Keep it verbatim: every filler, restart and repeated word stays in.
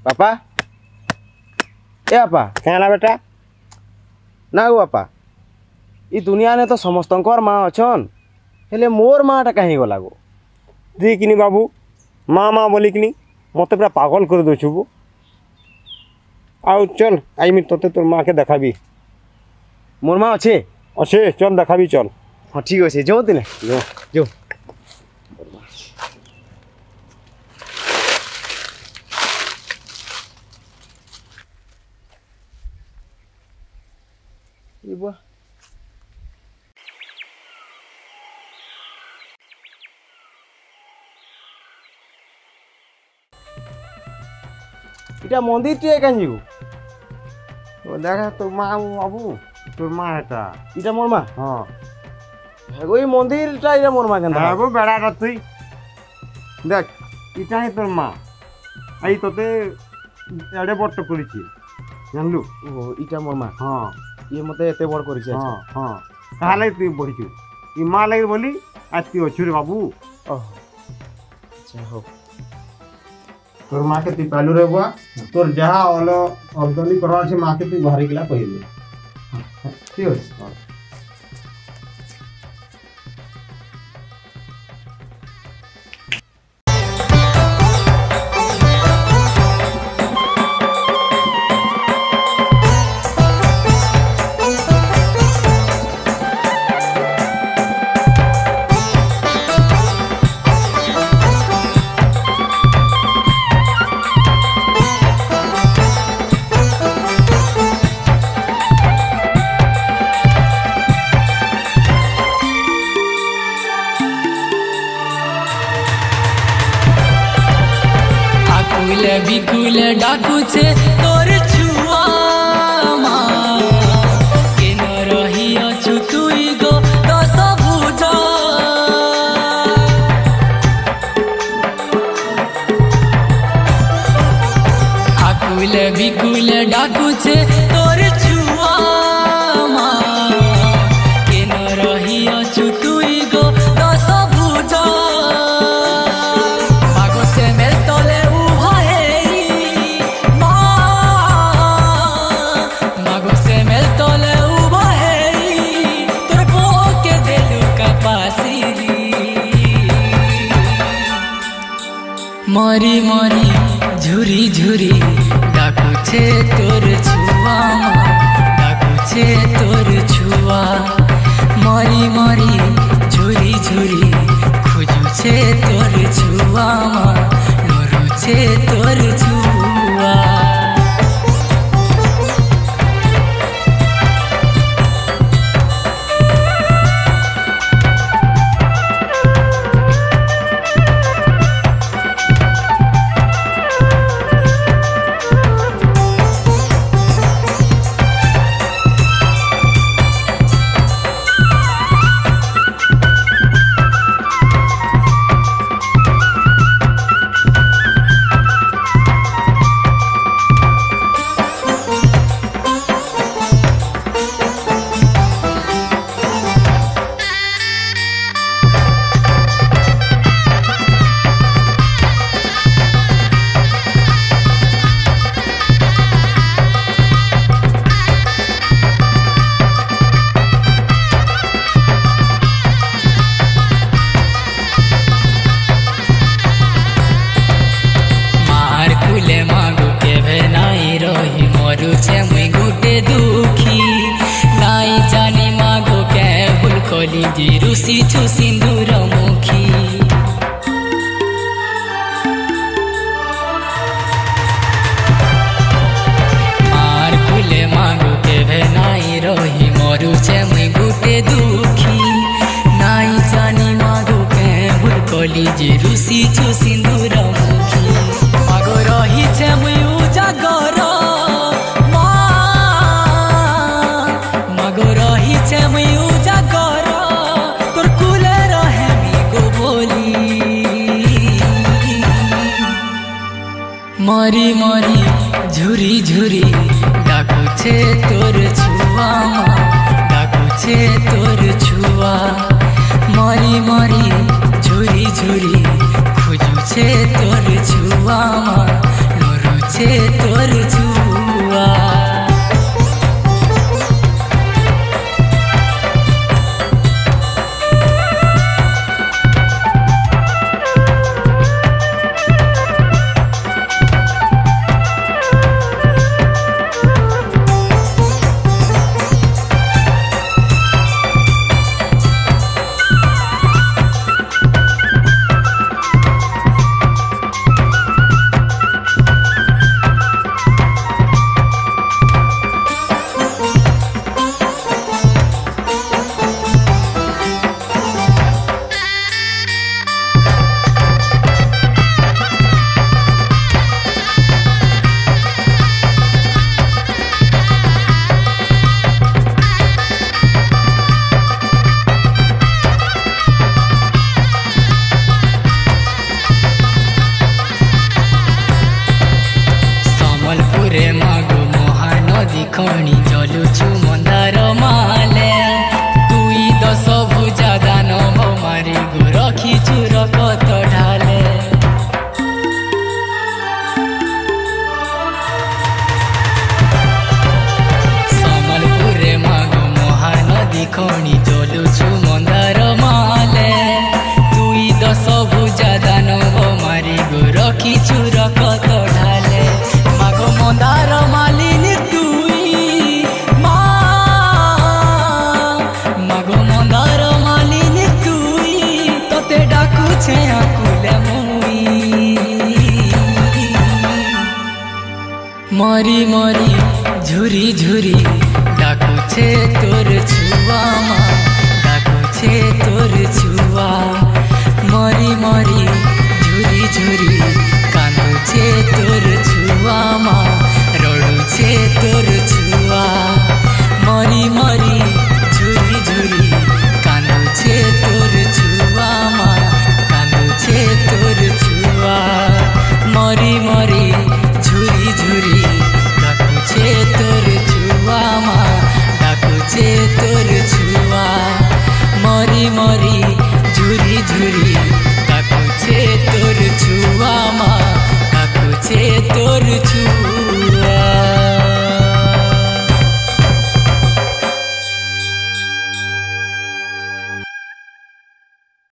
बापा ए बापा क्या बेटा ना गो बापा ई दुनिया ने तो समस्त माँ अच्छन हेले मोर माँटा कहीं गला गो देखनी बाबू माँ माँ बोलिकिनी मत पूरा पागल कर दो बो आउ चल आईमी तोते तोर माँ के देखाबी मोर माँ अच्छे अच्छे चल देखाबी चल हाँ ठीक अच्छे जो दिन जो जो ये बुआ इटा मंदिर टे कान जीगो तो देखा तोर माँ बाबू तोर माँ हेटा इटा मोर माँ हाँ हेगो ई मंदिर टा इटा मोर माँ केन हाँ वो बेड़ा का तुई देख इटा ही तोर माँ आई तोते एडे बट करिछि जानलु ओ इटा मोर माँ हाँ ये मते एते बड़ करिছে हाँ हाँ काले तुई बढ़िछु ई माँ लगे बोली आज तू अछु रे बाबू ओह अच्छा हो तोर माँ के तू पहलू रे बुआ तोर जहाँ अलो अब्दली करवार से माँ के तू बाहरी किला पहिले ठीक है बिकुल डाकू छे तोर छुआ माँ के न रही अछु तुई गो दस भुजा आकुल बिकुल डाकू छे तोर छुआ माँ के न रही अछु तुई गो दस भुजा मरी मरी झुरी झुरी डाकू छे तोर छुआ माँ डाकू छे तोर छुआ मरी मरी झुरी झुरी खोजू छे तोर छुआ माँ नोरू छे तोर छुआ रुसी छु सिंदूर मुखी मार फुले मागो के भेनाई रही मरु छे मुई गुटे दुखी नाई जानी मागो के भूल कली जे रुसी छु सिंदूर मुखी मागो रही छे मुई उजागर मागो रही छे मुई उजागर मरी मरी झुरी झुरी डाकू छे तोर छुआ माँ डाकू छे तोर छुआ मरी मरी झुरी झुरी खोजू छे तोर छुआ माँ नोरू ডাকুছে তোর ছুয়া। रे मागो महानदी खणी चलुछु मंदार माले तुई दस भुजा दानव मारी गो रखिछु रकत ढाले। समलपुर रे मागो महानदी खणी चलुछु मंदार माले तुई दस भुजा दानव मारी गो रखिछु रकत ढाले। मंदार मालिनी तुई मा मागो मंदार मालिनी तुई तोते डाकुछे आकुले मुई। मरी मरी झुरी झुरी डाकुछे तोर छुआ मा डाकुछे तोर छुआ। मरी मरी झुरी झुरी कांदुछे तोर छुआ मा रडुछे तोर छुआ। मरी मरी झुरी झुरी कांदुछे तोर छुआ मा कांदुछे तोर छुआ। मरी मरी झुरी झुरी डाकुछे तोर छुआ मा डाकुछे तोर छुआ। मरी मरी झुरी झुरी